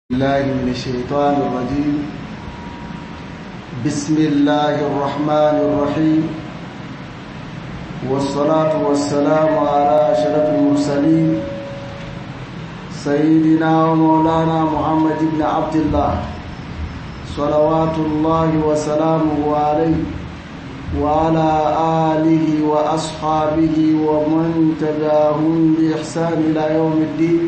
الله من الشيطان الرجيم. بسم الله الرحمن الرحيم، والصلاة والسلام على أشرف المرسلين سيدنا ومولانا محمد بن عبد الله صلوات الله وسلامه عليه وعلى آله وأصحابه ومن تبعهم بإحسان إلى يوم الدين.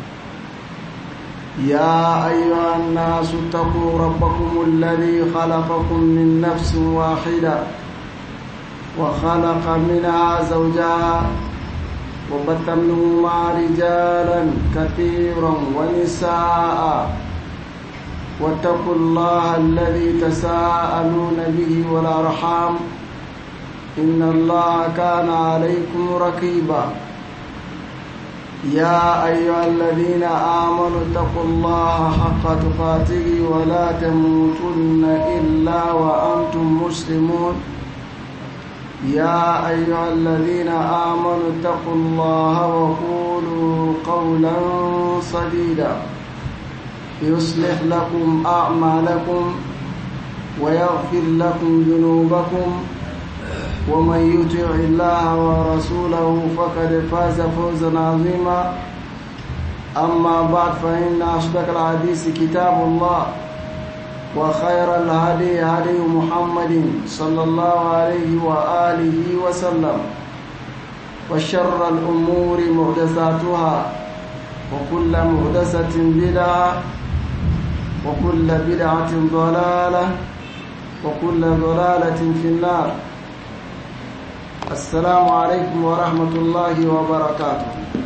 يا أيها الناس اتقوا ربكم الذي خلقكم من نفس واحدة وخلق منها زوجها وبث منهما رجالا كثيرا ونساء واتقوا الله الذي تساءلون به والأرحام إن الله كان عليكم رقيبا. يا أيها الذين آمنوا اتقوا الله حق تقاته ولا تموتن إلا وأنتم مسلمون. يا أيها الذين آمنوا اتقوا الله وقولوا قولا سديدا يصلح لكم أعمالكم ويغفر لكم ذنوبكم، ومن يطع الله ورسوله فقد فاز فوزا عظيما. أما بعد، فإن أصدق الحديث كتاب الله، وخير الهدي هدي محمد صلى الله عليه وآله وسلم، وشر الأمور محدثاتها، وكل محدثة بدعة، وكل بدعة ضلالة، وكل ضلالة في النار. السلام عليكم ورحمة الله وبركاته.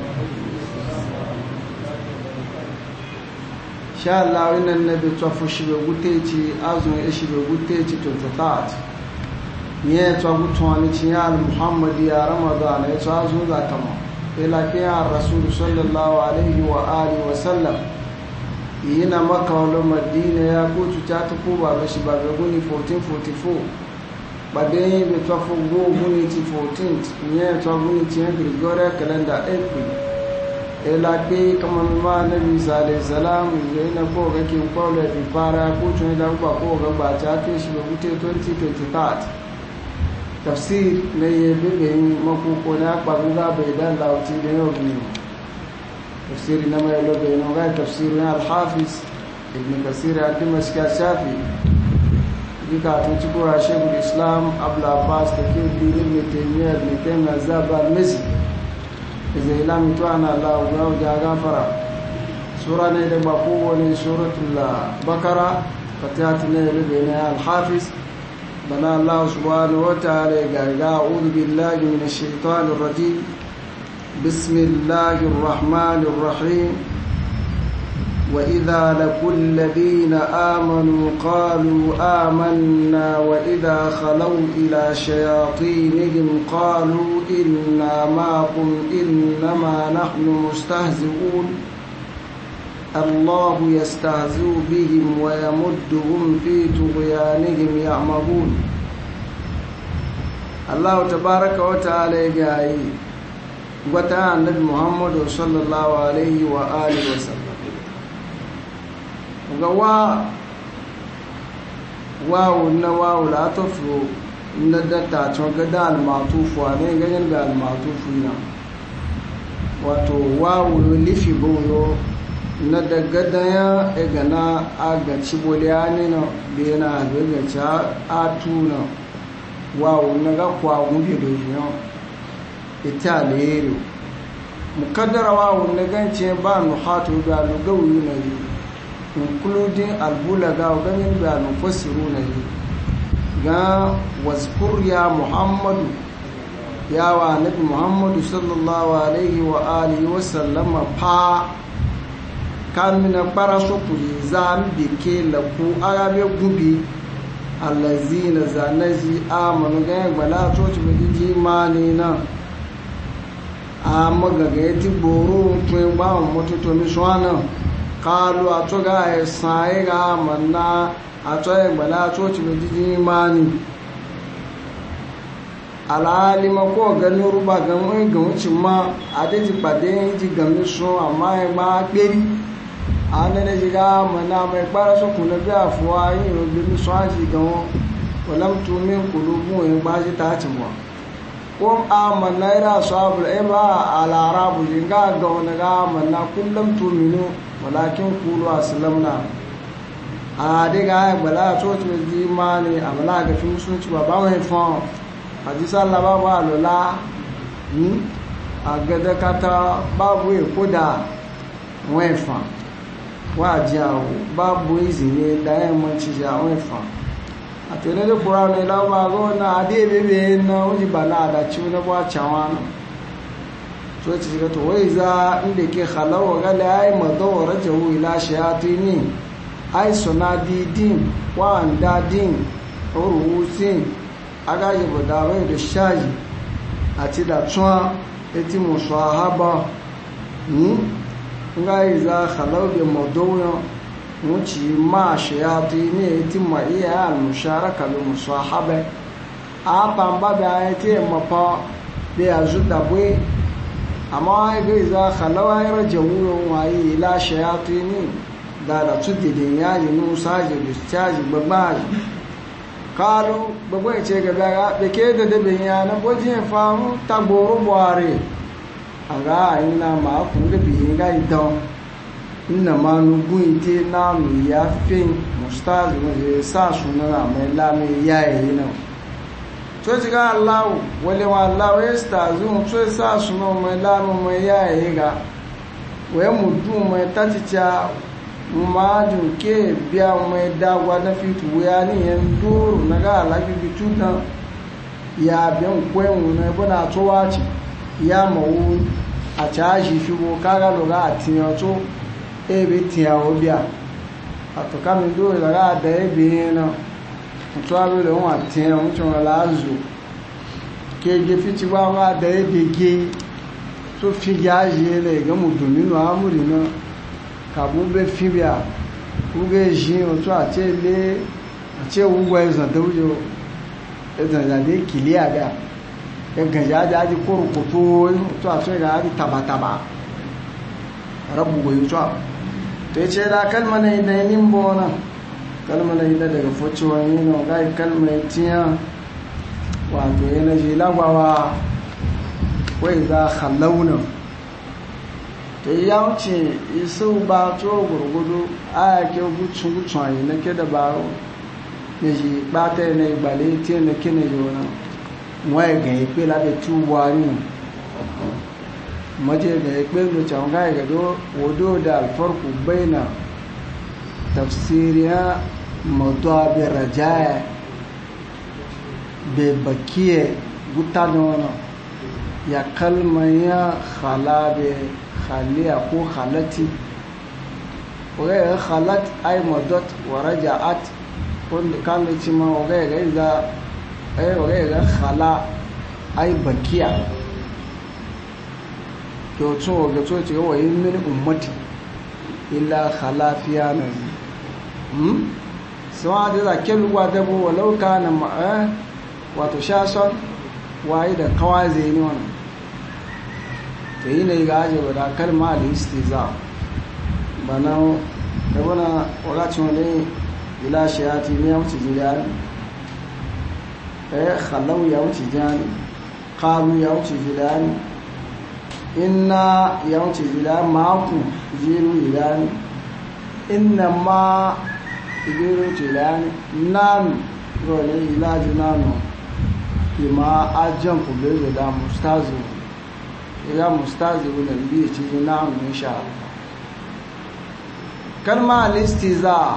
شاء الله إن النبي توفى شبه قتيتي أزون شبه قتيتي تلتطاعت نيتوا قطواني تيال محمد يا رمضان يتوازون ذاتما إلى كيان الرسول صلى الله عليه وآله وسلم ينا مكة والمدينة يا قوتو تاتقوبا بشبه بغني 1444 baadaye betwafungu unity 14th nye twabunity Gregorian calendar April ela ke kama mama nabi sallallahu alaihi wasallam yana ko gake kwalo da fara ko tun da ko ga ta ke shi gute 2023 tafsir ne bebe mako ko na babuga bai dan lauti da yau ne tafsir na mai lobe no ga tafsir na al-Hafiz ibn Kasir al-Dimashqi al-Shafi dika tunci ko Sheikhul Islam Abdul Abbas Taqiyuddin Ibn Taymiyyah Ibn Taymiyyah Zaba al-Misi idan ilami to ana Allah ya gafara sura ne da ba kowane suratul Baqara fatiyatu ne da al-Hafiz bana Allah subhanahu wa ta'ala ga a'udhu billahi minash shaitanir rajim bismillahir rahmanir rahim. وإذا لقوا الذين آمنوا قالوا آمنا وإذا خلوا إلى شياطينهم قالوا إنا معكم إنما نحن مستهزئون الله يستهزئ بهم ويمدهم في طغيانهم يعمهون. الله تبارك وتعالى جاي وتعالى النبي محمد صلى الله عليه وآله وسلم ga wawu na wawu la tofu na data to ga da al-matufu ne ganin da al-matufu na wato wawu lifi boyo na daga daya egana aga ciboliya ne na be na daga cha atuna wawu na ga kwa gube do yo italero mukaddara wawu na gance ba nuhatu ga lugawi na yi including al-bulaga ganin da al-mufassiruna ga wazkur ya Muhammadu ya wa nabi Muhammadu sallallahu alaihi wa alihi wa sallama fa kan mina paraso kuli zambi ke laku arabe gubi allazina zanazi amanu ga gbala to ci bi imani na amaga ga ti boro tun ba moto to mi swana kalu atoga esan ga manna ato egbala to ti meji imani alalima ko ga nuruba ga won ga wuci ma ade ti pade ji ga mi so ama e ma peri ana ne jiga mana mai para so kuna bi afuwa yin o bi mi so aji gan walam tumin qulubu in ba ji ta ci mo ko amanna ira sabul iba al arabu jinga ga wona ga manna kullum tuminu walakin qulu aslamna a diga bala to to ji mani amala ga fi musulunci ba ba mai fon hadisi Allah ba wa lola a gada kata babu e koda wefa wa jawo babu izini da yamma ci jawo wefa a to ne da Qur'ani la ba go na ade bebe na uji bala da ci na ba chawana to ci ga to wai za inda ke khalawa ga la ay madawara jawu ila shayatini ay sunadi din wa anda din orusin aga yi boda bai da shaji ati da tsuwa eti musahaba nga iza khalaw bi mawdu'in muci ma shayatini eti ma iya al musharaka bi musahaba apa mbaba eti mapa bi ajuda bwe amma ga iza khalaw ay rajawu wa ila shayatini da tudde de yaji nu saje bi chaji babaji kalu gbogbo ce gaba da ke da dabin yanar wajen famu tagboro buhari a ra'ayi na makon da biyu ga idan ina ma nugun ite na mu ya fi mustazi wajen sa sunana mai lami yayi nan to ci ga allahu wale wa allahu ya stazi to sa sunana mai lami mai yayi ga wai mudu mai taticha majin ke biya mai dagwa na fitu wuya ni yan duru na ga alaƙi bitutan ya biyan kwen na bana towa ci ya mawu a caji fi ko kaga lura a tiyato ebe tiyawo biya a to kamin dole daga da ebe na mutu abu da wọn tiyan mutum alazu ke ge fiti ba wa da ebe ge so fi yaji ne ga mutuminu amuri na kàbú bẹ́ fíbíà wúgẹ́ ṣí ọ̀tọ́ àti ilé àti ẹwúgbọ́ ẹ̀sàn tó wújọ ẹ̀sàn ìjàdé kìlí àgbà ẹgbẹ̀jẹ̀ ajá kórùkù tó àti ẹ̀gà àti tàbàtàbà rabuwa yi tó ya ce da kalmar idan yin bona kalmar idan daga focewa yi na gai kalmar tiya wato yana ji lagwawa wai za halauna to ya wuce isu ba to gurgudu aya ke gutsun ayi na ke da baro ne ji bata ne gbale tie ne ke ne jona wai ga ipe la be tu wani maje ga ipe lo changa ga do wodo da alfarqu baina tafsiriya mawdu'a bi rajaa be bakiye gutano ya kalmaya khalabe khaliya ko khalati wagaya khalat ay madat wa raja'at kun kan ci ma wagaya ga wagaya khala ay bakiya to so ga to ce wa yin min ummati illa khalafiya na sawa da kelu wa da bo walau kana ma wato shason waye da kawaze ne wannan to yi ne ga aje da kalma da istiza bana da wana wakacin wani ila shayati ne ya wuce jilani khallau ya wuce jani qalu ya wuce jilani inna ya wuce jilani maku jiru jilani inna ma jiru jilani nan role ila jinano ima ajan kubele da mustazu ya mustazi wannan biye ce na'am insha Allah kalma al-istiza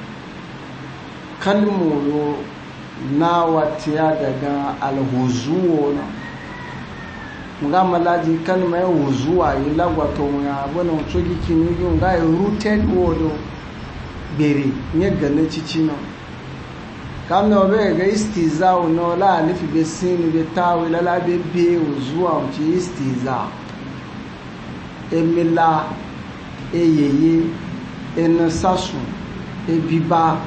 kalmu na watiya daga al-huzuwa muga malaji kalma ya huzuwa yi lagwato ya bana tsogi kini yin ga rooted word bere ne ganna cici no kam no be ga istiza no la alifi be sin be tawi la la be be zuwa ci istiza emila eyeye enasasu ebiba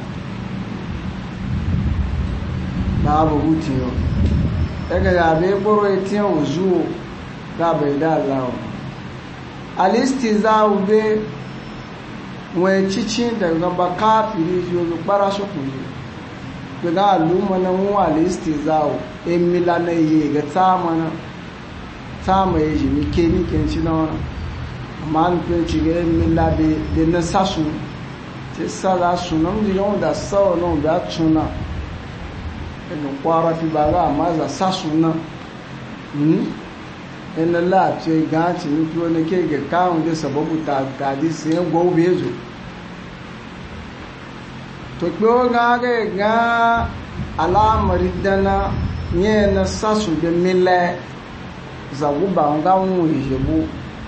babu hutiyo daga ya be boro etiyan zuwa ga bai da Allah alistiza be wai cici daga ba kafiri yo bara su ku daga al'umma na wa listi zawo in milana yi ga tsama ya ji mike miken ci na wani amma nufin ci ga yin mila da na sasu ta sara sunan da yawon da sawa nan da tuna daga kwara fi ba ga amma za sasu na ina lati ganci nufi wani ke ga kawon da sababu ta gadi sayan gobe zo to kyo ga alamari dana nye na sasu da mile zagu ba nga wu yebo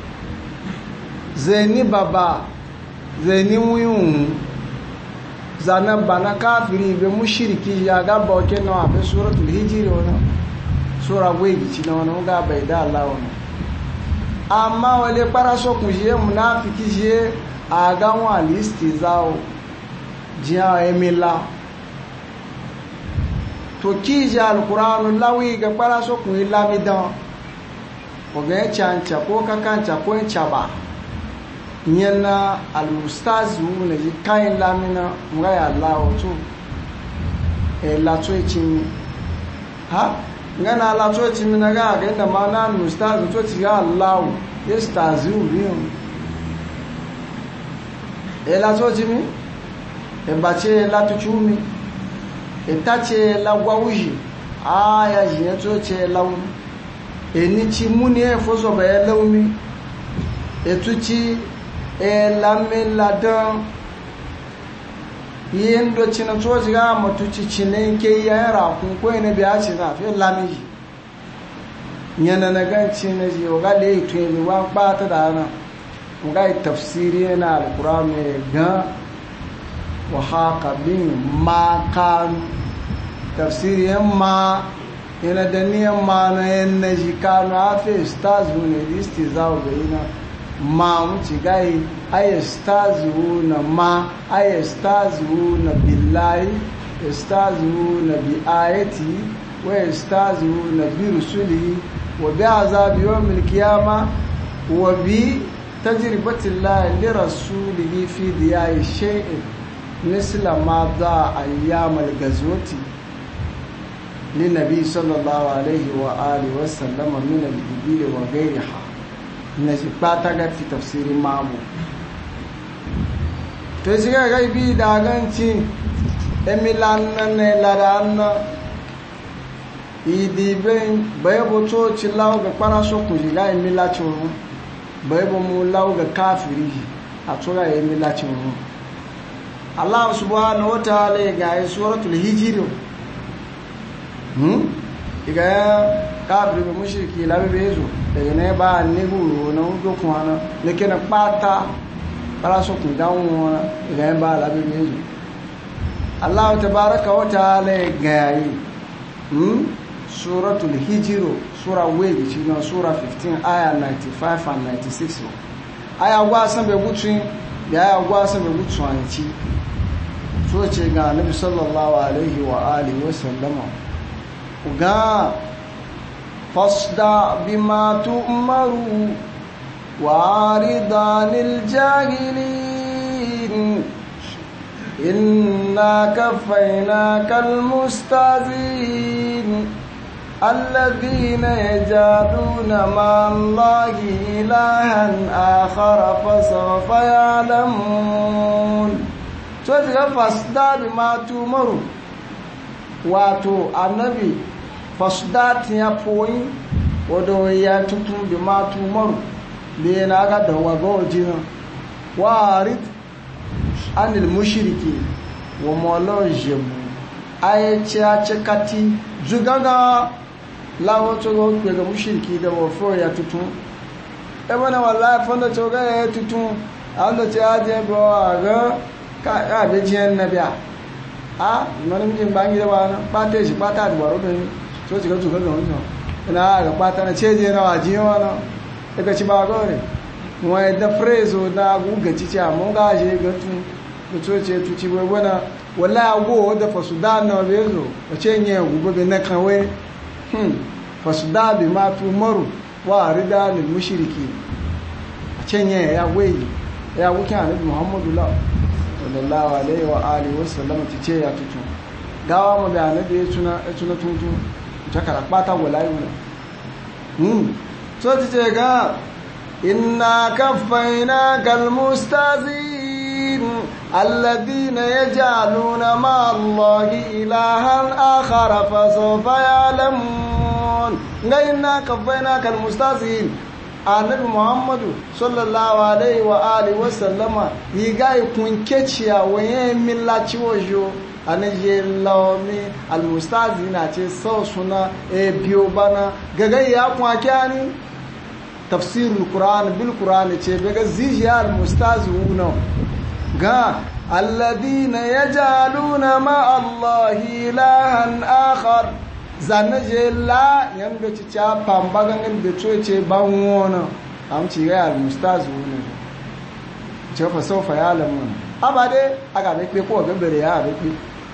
zeni baba zeni wuyun zana bana kafiri be mushriki ya ga ba ke no abe suratul hijri ona sura wegi ci na ona ga bai da Allah ona amma wale para so kun je munafiki je aga wa listi zao jiya emila to kija alquran lawi ga para so kun ilamidan o ga chancha ko kakancha ko chaba nyana almustazu ne kai lamina ngaya Allah to la to echin ha ngana la to echin na ga da mana mustazu to ci ga Allah yastazu biyo la to jimi bace la to chumi etache la gwawuji aya jiya to ce lawu eni ci muni e foso ba ya lawmi etuci e lamme ladan yendo cina to jiga matuci cine ke ya ra kun ko ne biya ci na fe lami nyana na ganci na ji o ga le to mi wa ba ta da na ga tafsiri na alquran ga wa haqa bin ma kan tafsiri ma yana da niyan ma na yan na ji kanu afe stars ne listi zawo bayina ma muci gai ay stars na ma ay stars na billahi stars na bi ayati wa stars na bi rusuli wa bi azabi yawmil qiyamah wa bi tajribati llahi li rasulihi fi diya'i shay'in misla ma da ayyamal gazwati للنبي صلى الله عليه وآله وسلم من الإبل وغيرها نجباتك في تفسير مامو تشيغا غيبي داغانتي emilanna ne laranna idi ben bayabo to ci lawo ga paraso ku jiga emila churu bayabo mu lawo ga kafiri a tura emila churu Allah subhanahu wa ta'ala ga suratul hijr iga kabri be mushriki labe bezo daga ne ba ne guru na ugo kwana ne kena pata para so kun dawo na iga ba labe bezo Allah tabaaraka wa ta'ala gayi suratul hijr sura wegi china sura 15 aya 95 and 96 aya gwa san be gutun ya aya gwa san be gutun anci so ce ga Nabi sallallahu alaihi wa alihi wa sallama ga fasda bima tu'maru waridanil jahilin inna kafaynakal mustazin alladhina yajaduna ma'allahi ilahan akhar fasawfa ya'lamun so ga fasda bima tu'maru wato annabi fasdati ya poyi odo ya tutun bi matu maru le na ga da wago jina warid anil mushriki wa molojem ayacha chakati zugaga lawo to go ga mushriki da wofo ya tutun e bana wallahi fonda to ga ya tutun ando cha je bo ga ka be jin nabiya a mani mijin bangi da bana pate shi pata da baro ben so ci ga su ga wannan ina ga pata na ceje na waji wana daga ci ba gore mu da frezo da guga ci a mun ga je ga tu to ce tu ci wai wana wallahi go da fasudan na bezo wace nye gugo be na kanwe fasuda bi ma tu maru wa rida lil mushriki wace nye ya wai ya wukin annabi Muhammadu sallallahu alaihi wa alihi wasallam ti ce ya tutu gawa mu da annabi ya tuna tutu ta karɓa ta walayi so ti ce ga inna kaffaina kal mustazin alladhina yaj'aluna ma allahi ilahan akhar fa sawfa ya'lamun inna kaffaina kal mustazin annabi Muhammadu sallallahu alaihi wa alihi wa sallama yi ga kun keciya waye millaci wojo anaje lawmi almustazina ce sau suna biyo bana gaga ya kun kyani tafsirul qur'an bil qur'an ce daga zijiya almustazuna ga alladhina yaj'aluna ma allahi ilahan akhar zanaje la yanda ci cha pambagan da ce ban wona am ci ga almustazuna ce fa sofa ya lamun abade aga be pe ko ga bere ya be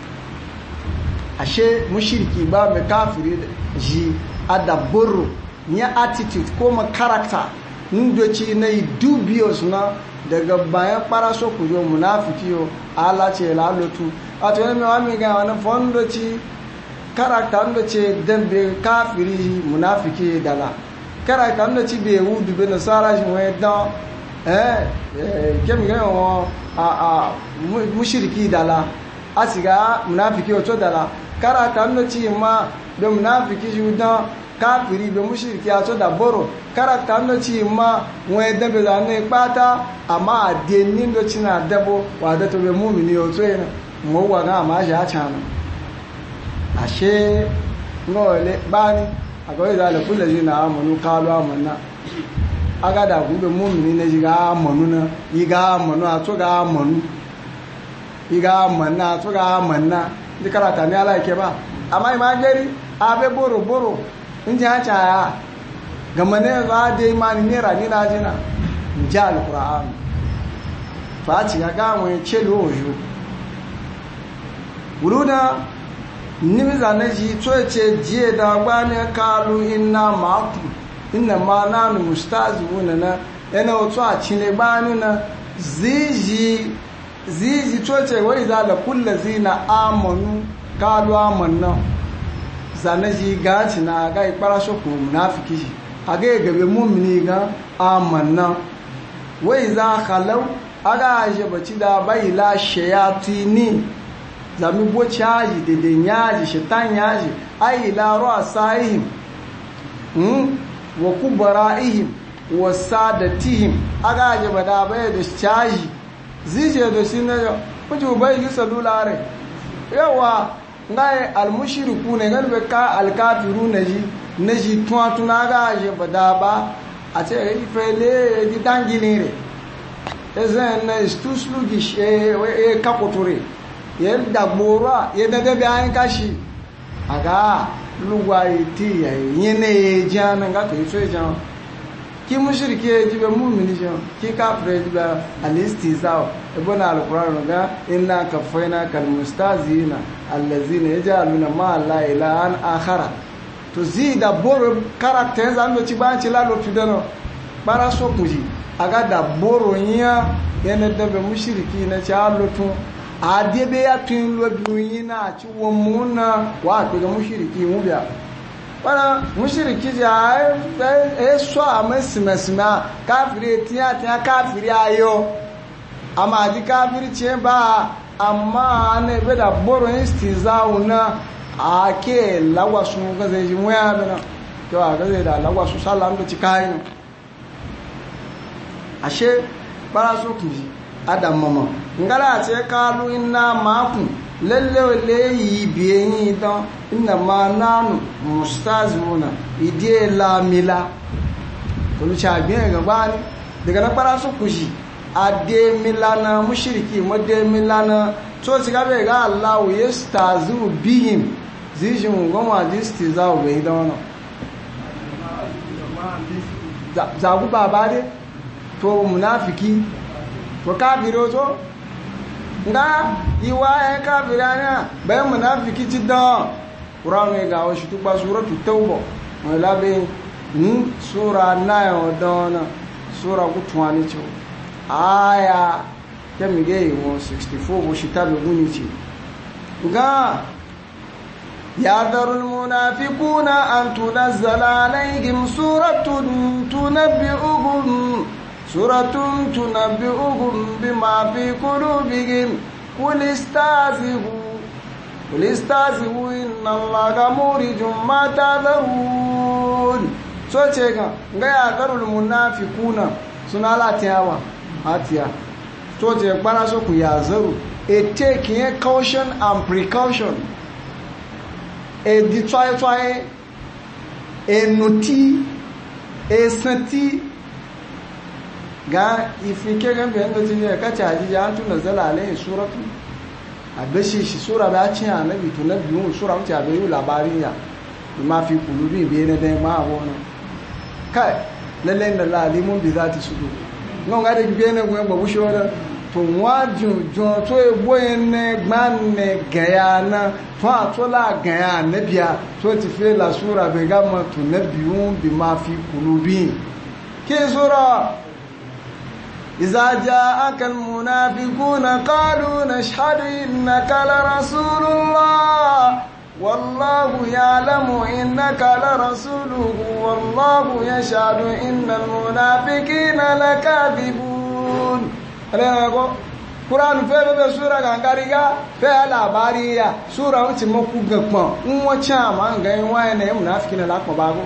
ashe mushriki ba mai kafiri ji adabburu ni attitude ko ma character ndoci na dubious na daga bayan paraso ku yo munafiki yo ala ce la lotu ato ne wa mi ga wani fondoci character ndoci dembe kafiri munafiki dala character ndoci be wudu be nasara ji we dan kemi ga won mushriki dala asiga munafiki o to dala karata ndoci ma be munafiki judan kafiri be mushriki ato da boro karata ndoci ma won dembe da ne pata ama ade ni ndoci na dabo wa da to be mu'mini o to ina mo wa ga ma ja chana ashe ngole bani agoy da la kullu jina amanu qalu amanna aga da gube mu'mini ne jiga amanu na yiga amanu ato ga amanu yiga amanna ato ga amanna di karata ni ala ke ba amma ma gari abe boro boro inji hacha ya gamane za da imani ne ra ni na jina inji alquran fa ci ga mu chelo ojo buruda nimi za na ji to ce jiye da gbani kalu inna ma'akum inna ma nanu mustazuna na yana wato a cine gbani na ziji to ce wai za da kullazina amanu kalu amanna zanaji gaci na ga ikpara shokku munafiki a ga gabe mu'mini ga amanna wai za khalau aga aje baci da bai la shayatini zami bo chaji de nyaji shaitan yaji ai la ru'asaihim wa kubara'ihim wa sadatihim aga aje bada bai da chaji zije da shi na kuju bai yi salulare yawa ngai almushriku ne gan be ka alkafiru naji tuatuna ga je badaba a ce yi fele di tangilire ezen na istuslu gi she kakoture ye dagbora ye dede bi an kashi aga lugwa iti yene jana nga to so jan ki mushrike jibe mu'mini jan ki kafire jibe alistizao ibona alquran ga inna kafaina kal mustazina allazina yajaluna ma la ilaha akhara to zida boro characters ando ci banci la lo tudano para so kuji aga da boro nya yana da be mushriki na ci alotu adebe ya tun lo dunyina ci wo muna wa to ga mushriki mu biya para mushriki ja so amesima kafiri tiya kafiri ayo ama di kafiri ce ba amma ne be da boro istizauna ake lagwasu ga zai ji mu ya bana to ga zai da lagwasu sallam da cikai ashe bara so kuji adam mama ngala ce kalu inna ma'akum lalle le yi biyen dan inna ma nanu mustazmuna ide la mila to cha biyen ga bani daga na bara so kuji ade milana mushriki mode milana to ci gabe ga Allah yastazu bihim zijin goma distiza be dan za ku baba de to munafiki to kafiro to nga iwa kafirana bayan munafiki ci dan Qur'an ga wa shi tuba suratu tauba wala be sura 9 odona sura ku tuani cho aya kemi ge won 64 bo shita be guni ci ga يعذر المنافقون أن تنزل عليهم سورة تنبئهم بما في قلوبهم قل استهزئوا إن الله مخرج ما تحذرون so ce ga ya'dharul munafiquna suna latiyawa hatiya so ce kpara so ku ya'zaru taking caution and precaution di try noti senti ga ifike ga bayan da tinye kace haji ya tuna zala alai suratu abashi shi sura ba ci annabi to nabi sura mutu ya bayu labarin ya ma fi kulubi be ne da ma wona kai lalle da lalimun bi zati sudu non ga da be ne gwe babu shora to waju jo to e boyene gbanne gayana to atola gaya nabia to ti fe la sura be gamma to nabiyun bi ma fi kulubi ke sura iza ja'aka almunafiquna qalu nashhadu innaka la rasulullah wallahu ya'lamu innaka la rasuluhu wallahu yashhadu innal munafiqina lakadhibun alego Quran fe be sura gangariga fe labari ya sura wuce maku gagban nwa chama ngai waye munafiki na lakwa bago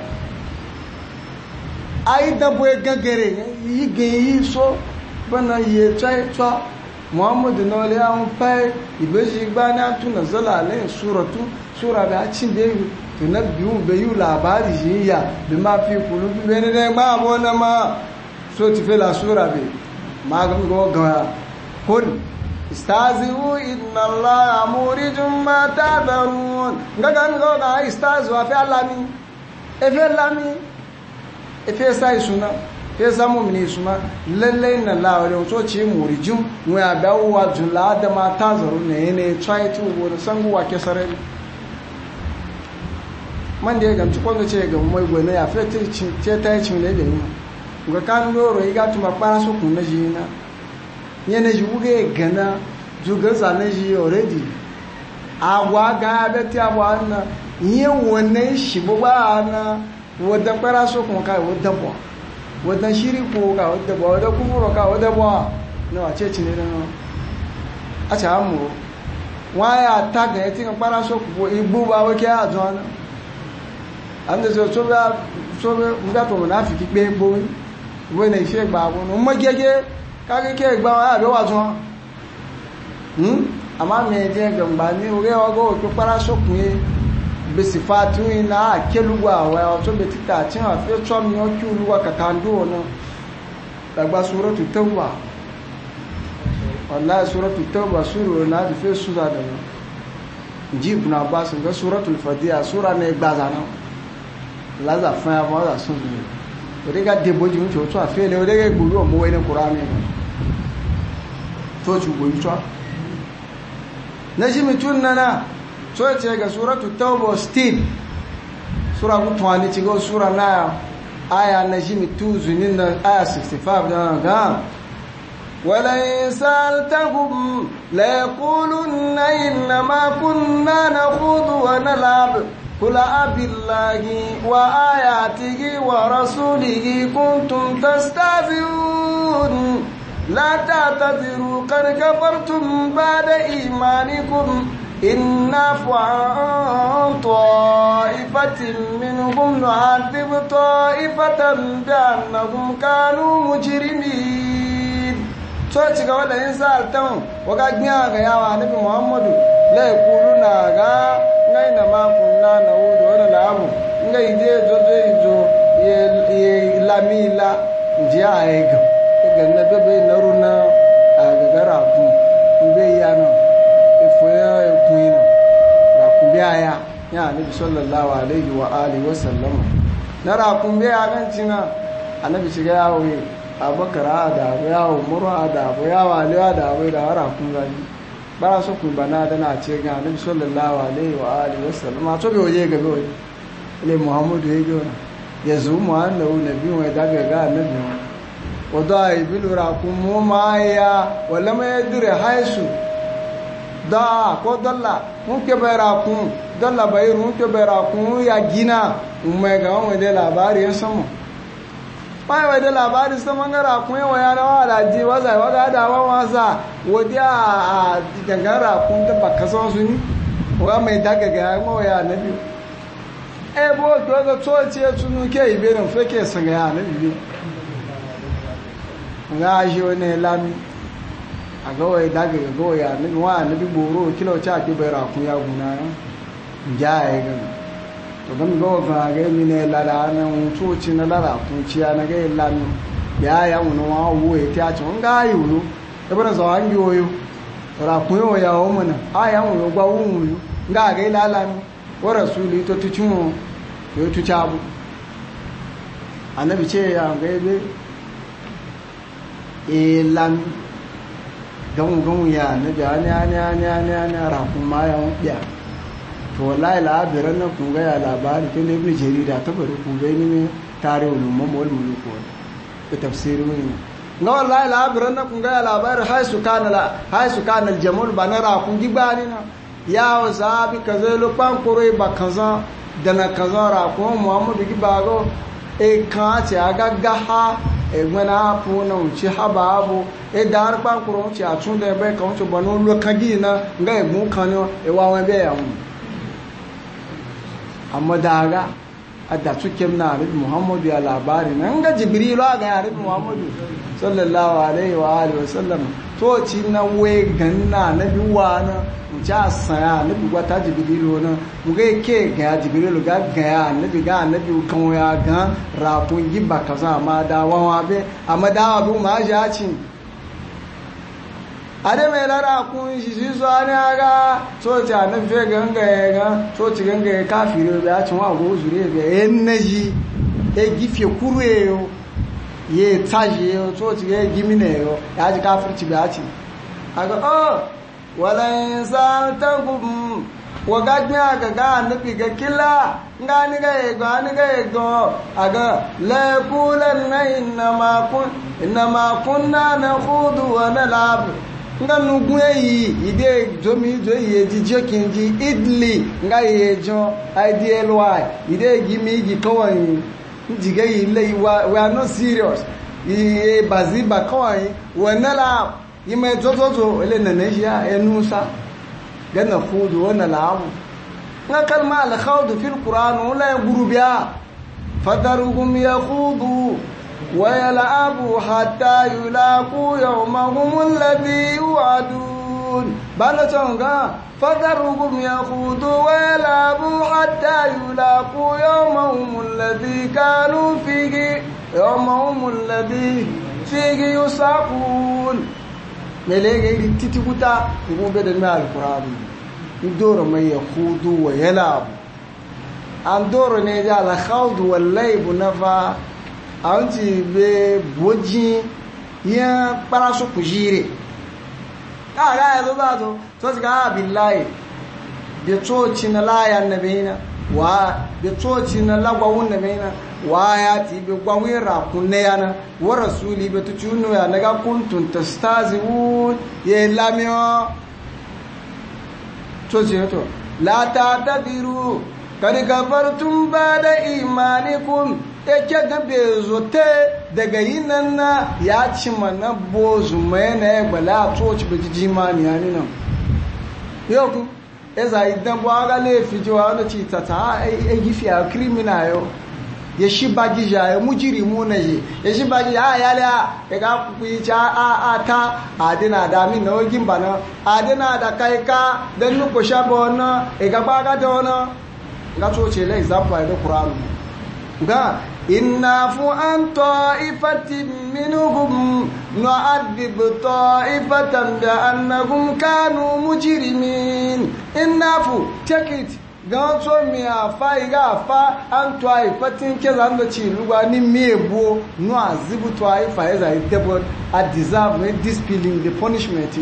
ai dabo gangare yi gayi so bana ye trai twa Muhammad no le an fa ibeji gba na tuna zala le sura da cin be tunabbiu be yu labari jiya bi ma fi kulubi be ne ma bona ma so ti fe la sura be ma go ga kun istazi'u inna allaha murijum ma tadharun ngagan go ga istazu afi alami efe sai suna fe samu mini suna lalle inna allaha wa so ci murijum mu ya dawo jula da ma tadharun ne try to go sangu wa kesare man da ga ko ga ce ga mai gona ya fe ce ta ci ne da ni ga kan doro iga tuma para so kun na jina yana ji wuge gana zuga zane ji already agwa ga beti agwa na yin wannan shi ba na wadda kwara so kuma kai wadda bo wadda shiri ko ka wadda bo wadda kufuro ka wadda bo no a ce cine no a ce amu waya ta ga yatin kwara so ko igbo ba wake a zo na an da so ba nga to munafiki pe gbo wo na ife gba wo no magege kage ke gba wa be wa tun ama me je gba ni ore ogo to para sokun e be sifatu ina akelugwa wa to be tita tin a fe to mi o ki uluwa kakando no dagba suratu tawba wallahi suratu tawba suru na di fe sura da jib na bas ga suratul fatiha sura ne gbaza no laza fa wa la sun odega deboji nti o to afele odega gburu o mo we ni Qur'an ni to ju go yitwa najimi tunana so ce ga suratu tauba still sura gutwani ci go sura na aya najimi tuzunin na aya 65 da ga wala saltahum la yaquluna inna ma kunna nakhudu wa nal'ab قل أبالله وآياته ورسوله كنتم تستهزئون لا تعتذروا قد كفرتم بعد إيمانكم إن نعفو عن طائفة منهم نعذب طائفة بأنهم كانوا مجرمين soci ga wanda yin sa'altan waka gina ga yawa nabi muhammadu la yakulu na ga ngai na makunna na wudu wani lamu ngai je zozo izo ye lamila je a ega ga na bebe na runa a gagara kun mbe ya no ifo ya kun no ra kun biya ya nabi sallallahu alaihi wa alihi wa sallam na ra kun biya gan cina annabi shiga yawo abakar da abu yawo muru da abu yawo aliyu da abu da hara kun gani ba su kun bana da na ce ga annabi sallallahu alaihi wa alihi wasallam a tobe waje gabe waje ile muhammadu ya gona ya zo mu annabi nabi wa da ga annabi wadda ibilu rakumu ma ya wala mai dire haisu da ko dalla mun ke bai rakun dalla bai run ke bai rakun ya gina mai ga wani da labari ya samu bai wai da labari sama ga rakun ya waya na wala ji waza waga da wasa wadiya a gangan rakun da baka san su ni wa mai daga ga mu ya nabi bo to ga tsoce tunu ke iberin fake sun ga ya nabi ga shi wani lami a gawai daga ga gawai ya nabi wa nabi boro kilo cha ke bai rakun ya guna ja ya ga to ban gawa ga ga mi ne lala nan tsoci na lara kun ciya na ga lami ya ya mun wa wo ya ta ci ga yulu da bana zo an yoyo rakun yo ya o mun a ya mun gwa wu ga ga lalami wa rasuli to tucin yo tuca bu annabi ce ya ga be lan gan ya na jani rakun ma ya wuya to wallahi labiran nan kun ga ya labari tun da ibn jarida ta bari ku ga ni tare ulumma wal muluku da tafsirin ne ga wallahi labiran nan kun ga ya labari haisu kana al jamal bana rakun gibani na ya wasabi kazelo pankore ba kaza dana kaza rakun muhammadu gibago e kan ti agagaha egbena apu na uchi haba abu e dar pankoro uchi atunde ebe kan uchi bonu lo kagi na nga egun kan yo e wa wọn be ya mu amma daga adda tukem na nabi muhammadu ya labari na nga jibril ga nabi muhammadu sallallahu alaihi wa alihi wasallam to ci na we ganna nabi wa na uchi asaya nabi wata jibril na muge ke ga jibril ga nabi kan ya ga rafun giba kaza ma da wawa be amma da abu ma ja ci ade mai lara kun shi so ne aga so ta na fe ganga ga so ci ganga kafiru ya ci wa go zure be enji e gife kurwe yo ye taje yo so ci ga gimine yo ya ji kafirci be ci aga wala insaltakum wagajnya ga nabi ga kila ngani ga ego aga la kulanna inma kunna nakhudu wa nal'ab nganu gweyi ide jomi joyi ejije kinji idli ngaye jo idly ide gimi gi kawai njiga ile we are not serious i baziba kawai wa nal'ab yime zozozo ele naneja enusa gana khudu wa nal'abu na kalma al-khawd fi al-quran wala yaguru biha fadaruhum yakhudu wa yal'abu hatta yulaqu yawmahum alladhi yu'adun bana tonga fadaruhum yakhudu wa yal'abu hatta yulaqu yawmahum alladhi kanu fihi yawmahum alladhi fihi yusaqun melege titikuta ngombe da mai alqur'ani indoro mai yakhudu wa yalab andoro ne ja la khawd wal layb nafa anti be boji ya paraso kujire ga ya zo bazo to ga billahi de toci na la ya nabina wa de toci na lagwa wunna mena wa ya ti be gwawira kunne yana wa rasuli be tuchuno ya naga kuntun tastaziun ye lamio to je to la ta'tadiru kad kafartum ba'da imanikum eke gabe zote daga yinan na ya ci mana bozu mai na gbala to ci be jimani yani nan yoku eza idan bwaga le fijo na ci tata e gifi a criminal yo ya shi bagi ya mujirimu na je ya shi bagi ya la e ga ku yi cha ta adina da mi no gimba na adina da kai ka dan nu ko shabo na e ga baga do na ga to ce le example da Qur'an ga inna fu an ta'ifatin minhum nu'adhib ta'ifatan bi annahum kanu mujrimin inna fu take it gan so mi afa iga afa an ta'ifatin ke zan da ci lugwa ni mebo no azibu ta'ifa is a devil a deserve discipline the punishment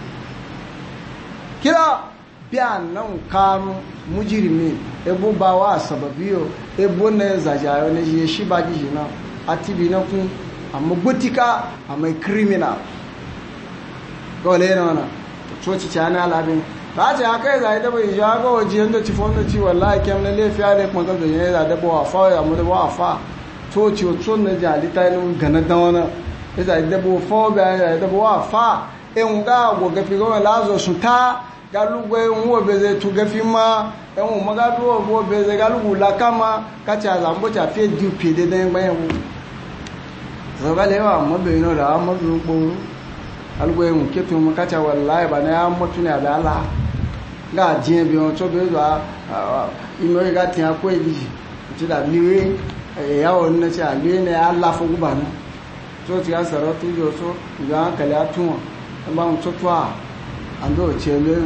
kila biyan nan kanu mujirimi ebo bawa sababiyo ebo na zajayo na je shi ba giji na atibi na kun amma gutika amma criminal dole ne wannan coci ci ana labin ba ce haka zai da bai ja ga waje yanda ci fonda ci wallahi kem na lafiya ne kuma ga ne da da ba fa ya mu da ba fa coci o tson na jali ta ne gana da wannan zai da ba fa ba da ba fa en ga go ga fi go lazo su ta galugwe nwo beze tu ga fi ma en mo ga do bo beze galugu la kama ka cha za mbo cha fi du pi de den gba yen so ga le wa mo be no da mo du po alugwe mu ke tu mo ka cha wallahi ba na mo tu ne ada la ga jin bi on to be do ino ga tin akọ eji ti da liwe ya o na cha liwe ne Allah fo gu ba na so ti ga saro tu jo so ga kala tu ba un to twa ando chele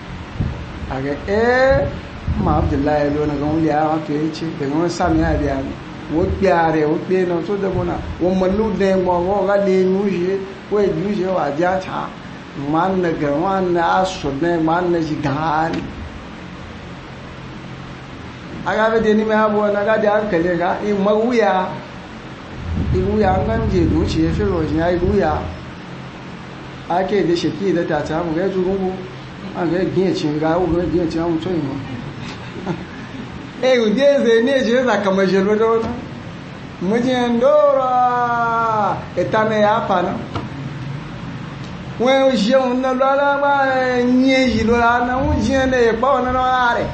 aga ma Abdullahi lo na ga wuli ya wa ke chi de mo sami ya dia wo piare wo pe no so de bona wo malu de mo wo ga le nu je wo ju je wa ja cha man na ga wan na aso ne man na ji gan aga be de ni me abo na ga de an kale ga i mawuya ngan je du chi fe ro ji ai wuya ake da sheki da ta ta mu ga zurungu an ga gin cin ga u ga gin cin mu tsoyi mu u de ze ne je za kama je lo do mu je ndora etame ya pana we o je un na lo la ma nye ji lo la na u je ne pa na no are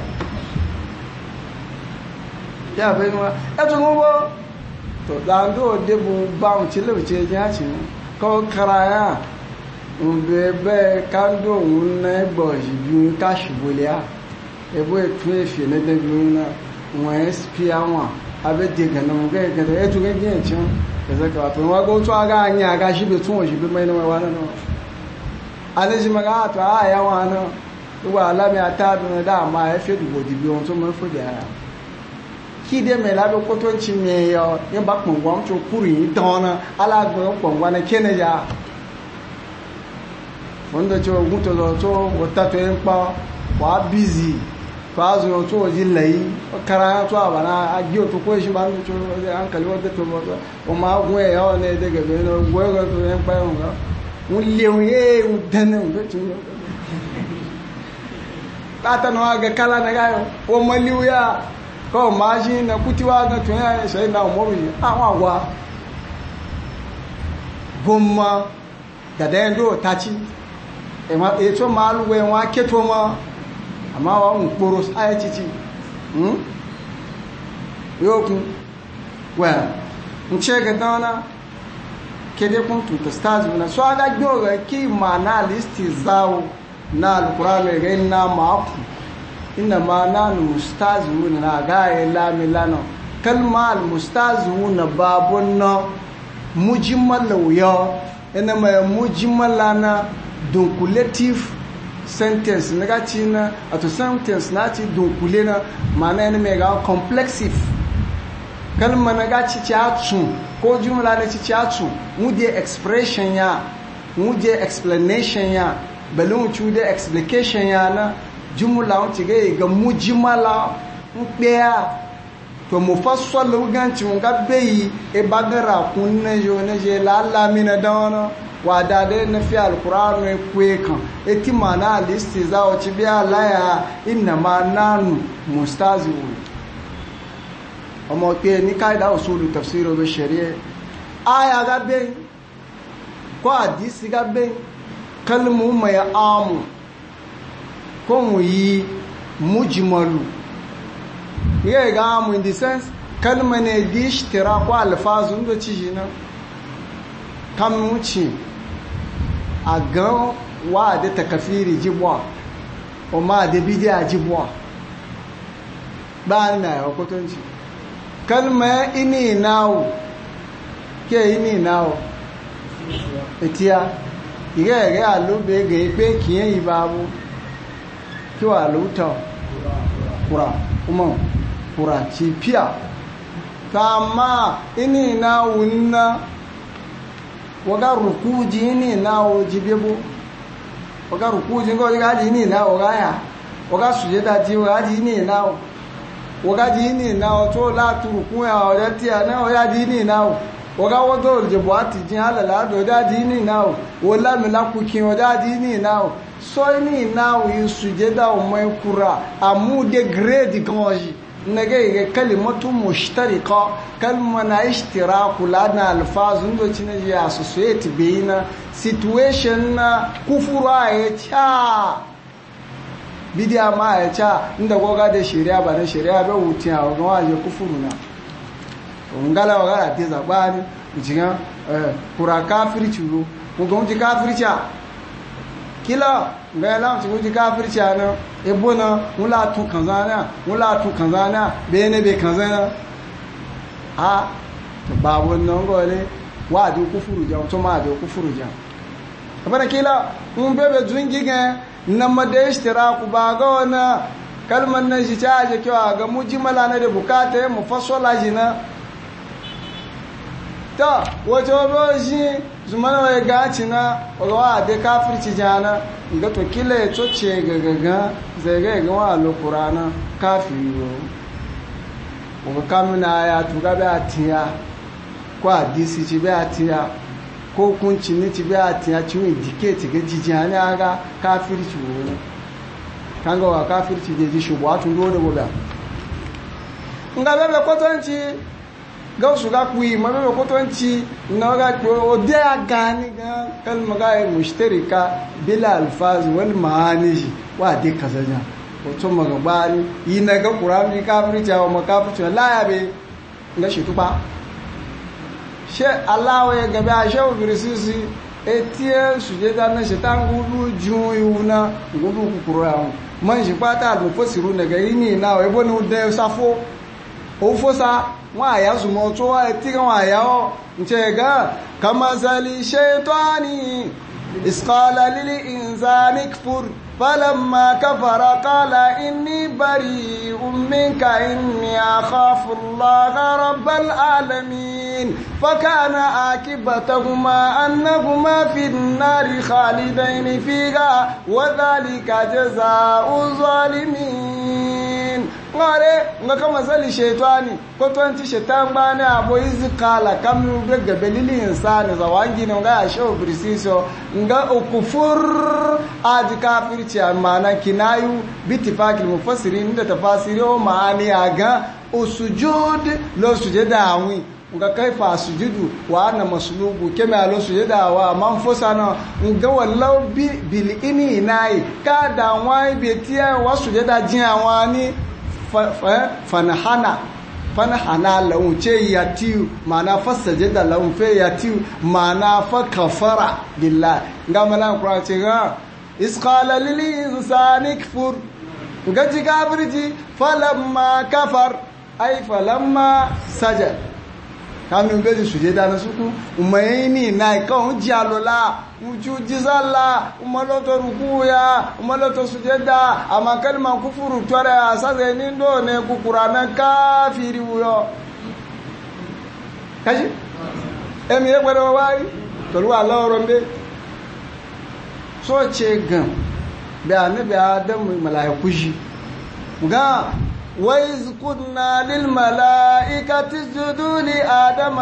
ya be no e zurungu to dan do de bu ba un chile bu che ja chin ko karaya bebe kando una boji bi ka shibole a ebo etu efi na de bi na won spia won abe de gana mo ga ga etu ga je chin kaza ka to wa go to aga anya aga shibe tun o shibe mai na wa na no aleji maga to a ya wa na wa ala mi ata do da ma e fe du bodi bi on to mo fo dia ki de me la be ko to nchi me yo ye ba pon wa mcho kuri don na ala gbo pon wa na kene ja wanda cewa guto zo to wata to yin pa wa busy fa zo to ji lai kara to abana agiyo to ko shi ba no to an kali wanda to mo o ma gwe ya ne daga be no gwe go to yin pa yon ga un leun ye un dane un to tata no aga kala na ga o ma liuya ko ma ji na kutiwa ga to ya sai na mo ri wa gomma da dendo tachi eto maluwe wa keto ma ama wa nkporo ayetiti yoku well nchege dana kede kuntu tastaz na so aga gyoga ki mana listi zawo na alquran ga inna ma'akum inna ma nanu mustazun na ga ila milano kalma al mustazun babun mujmal lawiya ina mai mujmalana dunkulative sentence na gaci na ato sentence na ci dunkule na mana yana mai gawa complexive kalma na gaci ci atu ko jumla na ci atu wuje expression ya wuje explanation ya bali wuce da explication ya na jumla wuce ga mujimala nkpeya to mufassal luganci mun ga bayi e bagara kun na jo na je la lamina dawana wa da de na fi alquran ne kwekan eti mana listiza o ci biya laya inna ma nanu mustazun omo pe ni kaida usulu tafsir o sharia aya ga be ko hadisi ga be kalmu mai amu ko mu yi mujmalu ye ga amu in the sense kalma ne di ishtira ko alfazun do ci jina kam muci a gan wa da takafiri jibwa o ma da bidiya jibwa ba na ya kotonci kalma ini nawo ke ini nawo etiya ige alube ga ipe kiyen ibabu ki wa luta kura ci fiya kama ini nawo na waga rukuji ni nawo jibebo waga rukuji ngo ga ni nawo ga ya waga sujeda ji waga ji ni nawo waga ji ni nawo to la turuku ya o ti ana o ya ji ni nawo waga wato je boati jin halala do da dini now wala mi la ku kin o da dini now so ni now yi sujada o mai kura amu de grade ganji nage kalimatu mushtarika kalma na ishtiraku lana alfazun do cin ya associate beina situation na kufura ya cha bidiya ma ya cha inda goga da shari'a ba da shari'a ba wutiya ga waje kufuru na ngala waga da zabani jiga kura kafirci ro ko gonji kafirci kila ngala mu ji kafirci ana ebona mula tu kanzana bene be kanzana a ba wannan gole wa du kufuru ja to ma du kufuru ja abana kila mun bebe zungi ga nan ma da ishtiraku ba ga wana kalman nan shi caje kiwa ga mujmala na da bukata mu fassala jina ta wato roji zumana wa gaci na wa da kafirci jana ga to kila ya toce gagaga zai ga wa alqur'ana kafiru ko kamina ya tuga ba tiya ko hadisi ci ba tiya ko kunci ni ci ba tiya ci indicate ga jijani aga kafirci wo kanga wa kafirci je ji shubatu dole boga ngabe ko tonci gausu ga kuyi mabe ko tonci na ga o de aga ni ga kalma ga mushtarika bila alfaz wal maani wa de kazaja o to maga bani ina ga qur'ani kafirci wa makafirci la ya be ga shi tuba she Allah ya gabe a shehu birisisi etie sujeda na shetan gudu juyuna gudu kukura man shi pata al-mufassiru daga yini na we bonu de safo o fosa wa ya zumo to wa ti kan wa ya o nche ga kama zali shaytani isqala lil insani kfur فلما كفر قال إني بريء منك إني أخاف الله رب العالمين فكان عاقبتهما أنهما في النار خالدين فيها وذلك جزاء الظالمين ngare nga kama zali shaytani ko tonti shaytan bane abo izikala kam daga belili insani zawangi ne nga asho brisiso nga ukufur adi kafirci amana kinayu bitifakil mufassirin da tafasiri o maani aga usujud lo sujada awi nga kaifa sujudu wa ana maslubu kema lo sujada wa manfusana nga wallahu bil ini nai kada wai betia wa sujada jin awani fanahana lahun ce yatiu mana fasajada lahun fe yatiu mana fa kafara billah ngamalan qur'an ce ga isqala lil insani kfur gaji kafirji falamma kafar ay falamma sajad kamin gaji sujada na suku umayni na kan jalola uju jizalla umaloto rukuya umaloto sujada ama kalman kufuru tore asaze nindo ne kukurana kafiri uyo kaji emi e gbere wari tolu Allah rombe so ce gan be annabi adam malaiku shi ga وَإِذْ قُلْنَا لِلْمَلَائِكَةِ اسْجُدُوا لِآدَمَ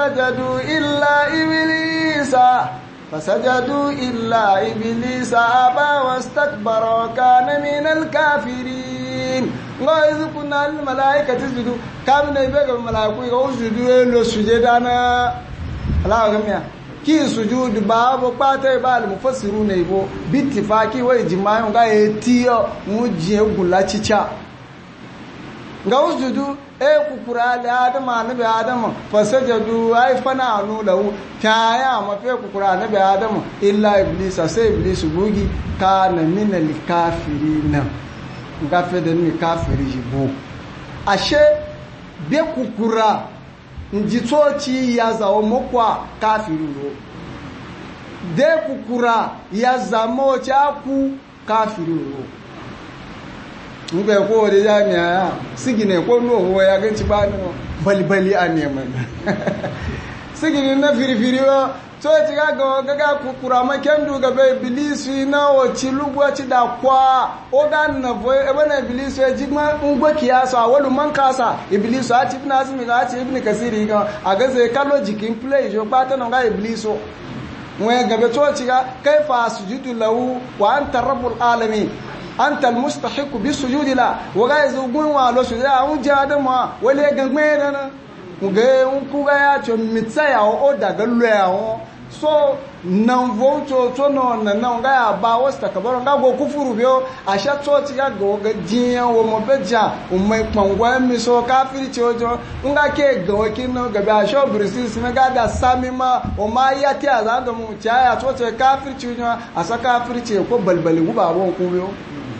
فسجدوا إلا إبليس أبى واستكبر وكان من الكافرين وإذ قلنا للملائكة اسجدوا كم نبغى الملائكة يسجدوا له سجدنا الله أكبر ki sujud babu pata ba al-mufassiru ne bo bittifaki wa ijma'u ga etiyo muje gula cica ga usjudu kukura da adama nabi adama fasajadu ay fana anu lahu kaya mafi kukura nabi adama illa iblis sai iblis bugi kana min al-kafirin ga fe da ni kafiri jibo ashe be kukura njitoci ya zawo mokwa kafiri ro de kukura ya zamo chaku kafiri ro ngbe ko de jami'a sigine ko no ya ganci ba no balbali a neman sigine na firifiri so ti ga kukura makendu ga be ibilisu na o ci lugwa ci da kwa o ga na vo e bana ibilisu e jigma ngwa kiyasa walu man kasa ibilisu a ci ibn azmi ga ci ibn kasiri ga aga ze ka logic in play jo pata no ga ibilisu mwe ga be to ci ga kaifa asjudu lahu wa anta rabbul alamin anta almustahiq bisujudi la wa ga zugun wa lo sujuda un jada ma wale ga gbe na muge un ga ya cho mitsaya o daga lo ya o so nan voto to no nan ga ya ba wasta kabaro ga go kufuru biyo asha to ti ga go ga jiyan wo mo beja o mai pangwa mi so kafiri ti ojo nga ke go kino ga ba sho brisis me ga da samima o ma ya ti azando mu cha ya to te kafiri ti ojo asa kafiri ti ko balbali gu ba won ku biyo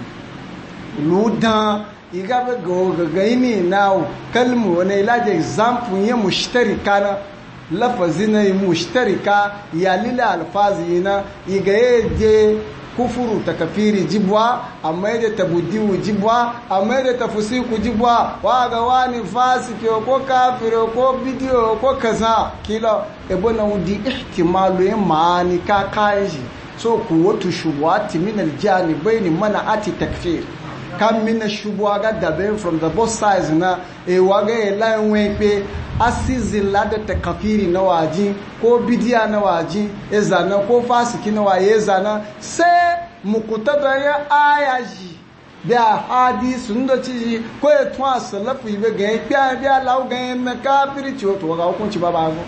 ludan igabe go ga ini now kalmu wani ilaje example ya mushtarika na lafazina yi mushtarika ya lila alfazi na igaye kufuru takafiri jibwa amma da tabudiu jibwa amma da tafusiku jibwa waga wani fasiki ko kafiri ko bidiyo ko kaza kila ebona udi ihtimalu ya maani ka kaiji so kuwatu shubuhati min aljanibaini mana ati takfir kam mina shubuha ga dabe from the both sides na waga line pe asizin la da takafiri na waji ko bidiya na waji ezana ko fasiki na waye zana sai mukutada ya ayaji da hadisi ndo ci ko eto asalafu ibe ga bia lawo ga na kafiri ci to ga hukunci baba go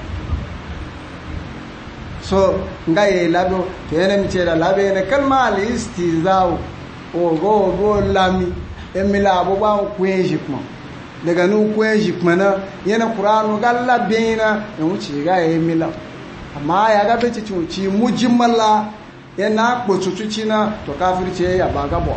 so ngaye labo to yana mi ce da labe ne kalma al istizau ogo lami emila abubuwan kwenji kuma daga nu kwenji kuma na yana qur'anu galla bina da wuce ga emila amma ya ga beci ci mujmala yana kpotutuci na to kafirce ya baga bo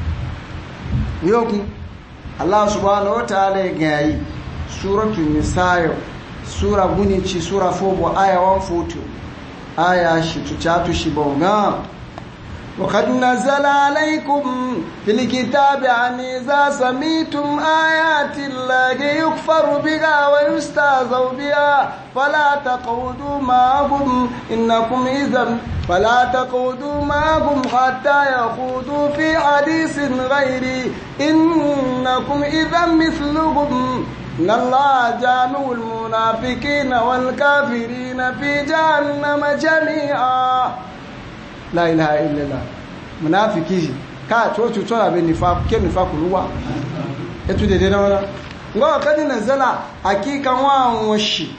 yoku Allah subhanahu wa ta'ala ya yi suratul nisa sura gunici sura 4 aya 142 aya shi tuchatu shi bonga وقد نزل عليكم في الكتاب أن إذا سمعتم آيات الله يكفر بها ويستهزأ بها فلا تقعدوا معهم حتى يخوضوا في حديث غيره إنكم إذا مثلهم إن الله جامع المنافقين والكافرين في جهنم جميعا la ilaha illallah munafiki ka to tsora be nifaku ruwa etu dede na wana ngo kadi nazala hakika wa washi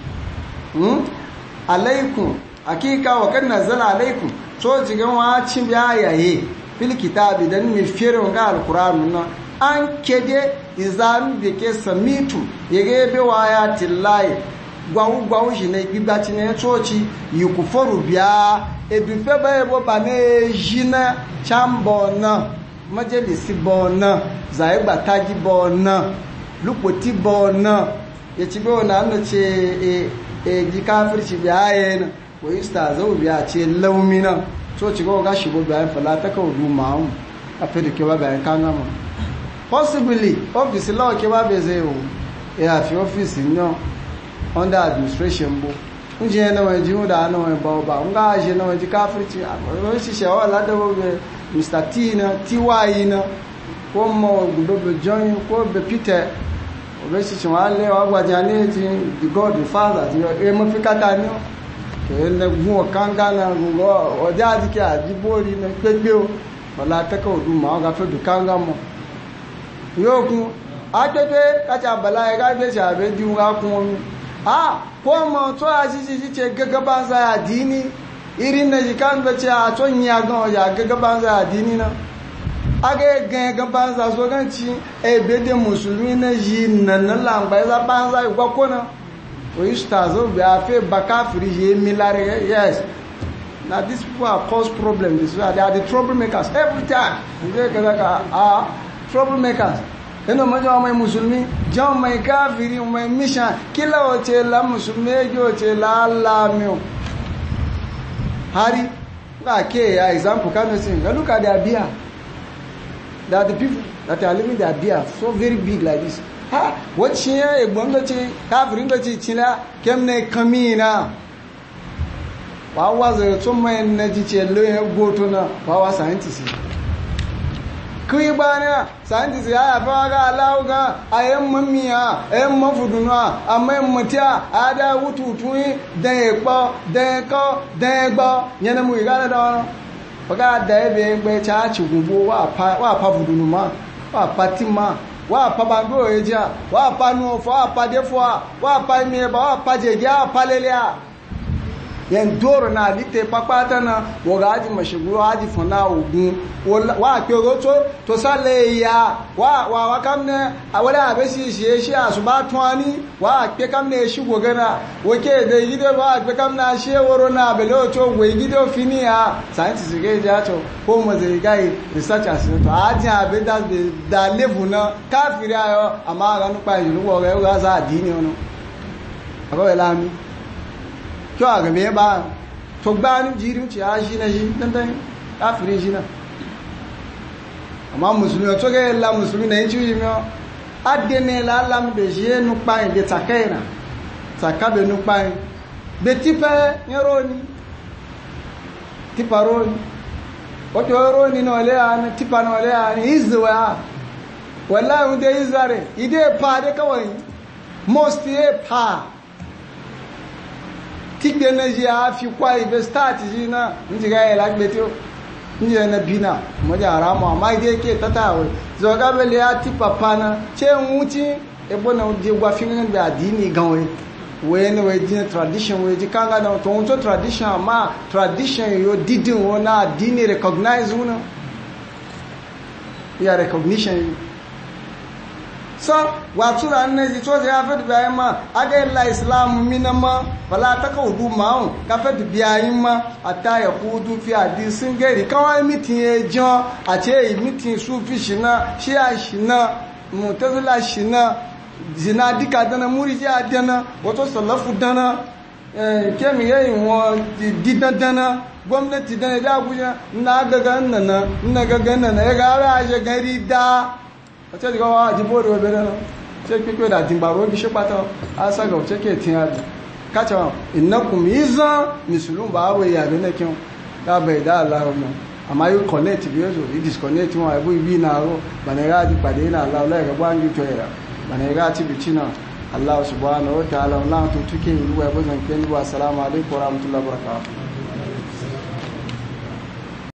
alaikum hakika wa kadi nazala alaikum to jigan wa cin biya yaye fil kitabi dan mi fere ga alquran na an kede izan be ke samitu yege be waya tillahi gwawu shi ne gbigbaci ne coci yi kufaru biya edufe bai bo ba ne jina chambo na majalisi bo na zai gbataji bo na lupoti bo na ya ci be wani hannu ce ji kafirci biya yana wa yi sta zau biya ce laumi na coci ga shi bo biya falata ka wudu ma'un a fi da kewa biya kan gama possibly office law kewa bai zai yi ya fi office yan under administration bo unje na waji da na wani ba nga je na waji kafirci a shi shawa la da be Mr. T na TY na ko mo gudo be John ko be Peter o be shi wale wa gwajane ti the God the Father e mo fikata ni ke ne gun kanga na go o jaji ke ajibori na pegbe o wala ta ka odu ma ga fe du kanga mo yoku atete kacha bala ga be sha be di nga kun ko mo to ajiji ce gagaban za addini irin na jikan da ce a ton ya ga ya gagaban za addini na aga gagaban za so ganci e bede musulmi na ji nan lamba za banza igwa kona o istazo be afe bakafiri je milare yes now these people are cause problems they are the troublemakers every time they are troublemakers eno moja mai musulmi jao mai kafiri mai misha kila wote la musulmi yote la lamio hari ga ke ya example can you see look at their beer that the people that are living their beer so very big like this what she egbon do ti kafiri do ti chila kemne kamina wa zai tun mai na ji ce loyin goto na wa scientist kuyi ba ne scientist ya yafi ga alawu ga a yan mamiya a yan mafuduna a mai mutiya a da wututuyi da ya kpa da ya kọ da ya gba yana mu igana da wani baka da ya bai gbe ca ci gubo wa pa fudunu ma wa pa ma wa pa bando eja wa pa nuofa wa pa defo wa pa mieba wa pa jegia wa pa lelea yan doro na lite papata na woga aji mashiguro aji fona ogun wa pe roto to sale ya wa kamne awala abesi shi asuba twani wa pe kamne shi gogana woke de gide wa pe kamna she woro na belo to we gide fini ya scientist ge ja to ko mo ze gai researchers to aji abe da level na kafiri ayo ama ga nu pa yiru wo ga za adini ono abawe lami kyo a game ba to gbanin jirin ci a shi na shi dandan kafiri shi na amma musulmi to ga la musulmi na yin ci mi o adene la lam de je nu pa de takaina takabe nu pa be tipe nyoroni tiparoni o to roni no le an tipa no le an izwa wallahi unde izare ide pa de kawai most e pa tigbe na ji a fi kwa ibe start ji na nji ga ya lagbe to nji na bina mo ja ramu amma ide ke tatawe zo ga bele ya ti papa na che nwuti e bona je gwa fi ngan ba dini ganwe we no we ji tradition we ji kanga na to tradition ma tradition yo didin wona dini recognize una ya recognition so watura annaji to ya fa biyayin ma aga illa islam minama wala takaudu maun ka fa biyayin ma ata ya kudu fi hadisin gari kawai mitin ejo a ce mitin sufi shina shi'a shina mutazila shina zina dika dana muriji adana wato salafu dana kemi yayin wo didana gwamnati dana da abuja na gaga nana ya ga aje gari da ọ̀tẹ́ ìgbà wá àdìbò rẹ̀ obìnrin náà tí ó pípẹ́ ìdàdìgbàrò ibi ṣe pátá aṣága ọ̀tẹ́kẹ̀ tí a dì káàkiri ìnákùn ìzán mùsùlùmí bá wẹ̀ ìyàbẹ̀ nẹ́kí wọn lábẹ̀ ìdá aláwọ̀ náà àmá yóò connect bí ó ì disconnect wọn ẹ̀bú ibi náà rọ̀ bànẹ̀rẹ̀ àti pàdé náà aláwọ̀ lẹ́ẹ̀kẹ́gbọ́ àń yìí tó ẹ̀rà bànẹ̀rẹ̀ àti bìtì náà aláwọ̀ subhanahu wa ta'ala láwọn tó túkẹ́ ìlú ẹ̀bọ́sàn pé ní wa assalamu alaikum wa rahmatullahi wa barakatuh